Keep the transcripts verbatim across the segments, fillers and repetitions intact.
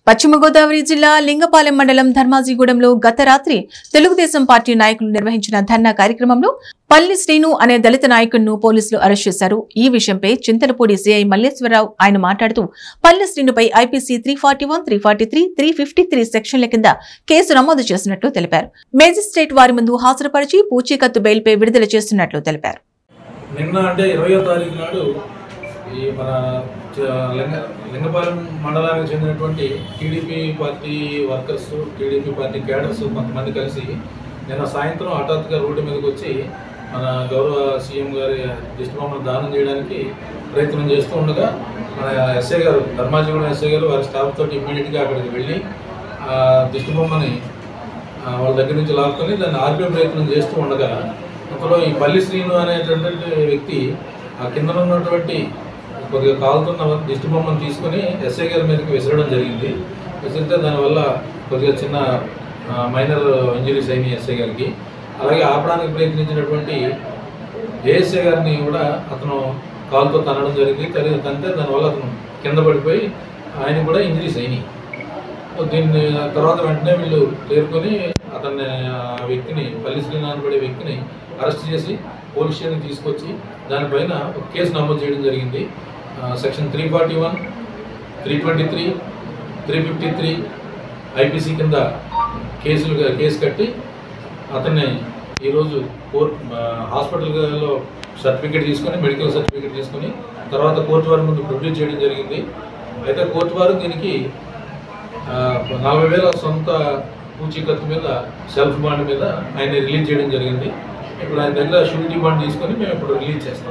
పశ్చిమ గోదావరి జిల్లా లింగపాలెం మండలం ధర్మాజిగూడెంలో గత రాత్రి తెలుగుదేశం పార్టీ నాయకులు నిర్వహించిన ధర్నా కార్యక్రమంలో పల్లి శ్రీను అనే దళిత నాయకుడిని పోలీసులు అరెస్ట్ చేశారు. ఈ విషయంపై చింతలపూడి సీఐ మల్లేశ్వరరావు ఆయన మాట్లాడుతూ పల్లి శ్రీనుపై IPC three forty one three forty three three fifty three సెక్షన్ల కింద కేసు నమోదు చేసినట్లు తెలిపారు. మేజిస్ట్రేట్ వారి ముందు హాజరుపరిచి పూచీకత్తు బెయిల్పై విడుదల చేస్తున్నట్లు తెలిపారు. నిన్న అంటే ఇరవయో తారీఖు నాడు ఈ మన లింగ లింగపాలెం మండలానికి చెందినటువంటి TDP party workers TDP party cadres కొంతమంది కలిసి నిన్న సాయంత్రం హఠాత్తుగా రోడ్డు మీదకి వచ్చి మన గౌరవ సీఎం గారి దిష్టిబొమ్మను దానం చేయడానికి ప్రయత్నం చేస్తూ ఉండగా మన ఎస్ఐ గారు ధర్మాజిగూడెం ఎస్ఐ గారు వారి స్టాఫ్ తోటి ఇమ్మీడియట్గా అక్కడికి వెళ్ళి ఆ దిష్టిబొమ్మని వాళ్ళ దగ్గర నుంచి లాక్కొని దాన్ని ఆర్పే ప్రయత్నం చేస్తూ ఉండగా అందులో ఈ పల్లి శ్రీను అనేటటువంటి వ్యక్తి ఆ కింద ఉన్నటువంటి కొద్దిగా కాలుతున్న దిష్టి బొమ్మను తీసుకొని ఎస్ఐ గారి మీదకి విసరడం జరిగింది. విసిరితే దానివల్ల కొద్దిగా చిన్న మైనర్ ఇంజరీస్ అయినాయి ఎస్ఐ గారికి. అలాగే ఆపడానికి ప్రయత్నించినటువంటి ఏఎస్ఐ గారిని కూడా అతను కాలుతో తనడం జరిగింది. కలిగి తంటే దానివల్ల అతను కింద పడిపోయి ఆయన కూడా ఇంజరీస్ అయినాయి. దీన్ని తర్వాత వెంటనే వీళ్ళు తేరుకొని అతన్ని ఆ వ్యక్తిని పల్లి శ్రీను అనబడే వ్యక్తిని అరెస్ట్ చేసి పోలీస్ స్టేషన్కి తీసుకొచ్చి దానిపైన ఒక కేసు నమోదు చేయడం జరిగింది. Section three forty one three twenty three three fifty three IPC కింద కేసులు కేసు కట్టి అతన్ని ఈరోజు కోర్టు హాస్పిటల్లో సర్టిఫికేట్ తీసుకొని మెడికల్ సర్టిఫికేట్ తీసుకొని తర్వాత కోర్టు వారి ముందు ప్రొడ్యూస్ చేయడం జరిగింది. అయితే కోర్టు వారు దీనికి నలభై వేల సొంత పూచీకత్తు మీద సెల్ఫ్ బాండ్ మీద ఆయన రిలీజ్ చేయడం జరిగింది. ఇప్పుడు ఆయన దగ్గర షూరిటీ బాండ్ తీసుకొని మేము ఇప్పుడు రిలీజ్ చేస్తాం.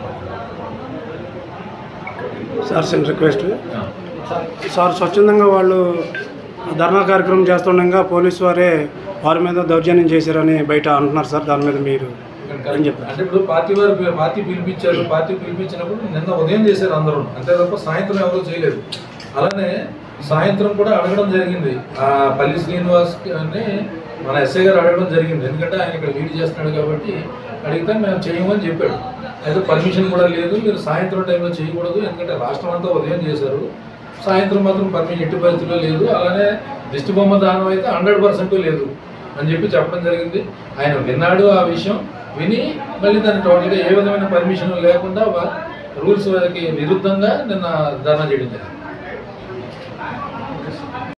సార్ చిన్న రిక్వెస్ట్ సార్, స్వచ్ఛందంగా వాళ్ళు ధర్నా కార్యక్రమం చేస్తుండగా పోలీసు వారే వారి మీద దౌర్జన్యం చేశారని బయట అంటున్నారు సార్. దాని మీద మీరు ఏం చెప్తారు? అంటే ఇప్పుడు పార్టీ వారు పార్టీ పిలిపించారు. పార్టీ పిలిపించినప్పుడు నిన్న ఉదయం చేశారు అందరూ, అంతే తప్ప సాయంత్రం ఎవరూ చేయలేదు. అలానే సాయంత్రం కూడా అడగడం జరిగింది. ఆ పల్లి శ్రీనివాస్ అని మన ఎస్ఐ గారు అడగడం జరిగింది. ఎందుకంటే ఆయన ఇక్కడ లీడ్ చేస్తున్నాడు కాబట్టి అడిగితే మేము చేయమని చెప్పాడు. అయితే పర్మిషన్ కూడా లేదు, మీరు సాయంత్రం టైంలో చేయకూడదు, ఎందుకంటే రాష్ట్రం అంతా ఉదయం చేశారు, సాయంత్రం మాత్రం పర్మిషన్ ఎట్టి పరిస్థితుల్లో లేదు. అలానే దిష్టి బొమ్మ దానం అయితే హండ్రెడ్ పర్సెంట్ లేదు అని చెప్పి చెప్పడం జరిగింది. ఆయన విన్నాడు ఆ విషయం, విని మళ్ళీ దాన్ని టోటల్గా ఏ విధమైన పర్మిషన్ లేకుండా రూల్స్కి విరుద్ధంగా నిన్న ధర్నా చేయడం జరిగింది.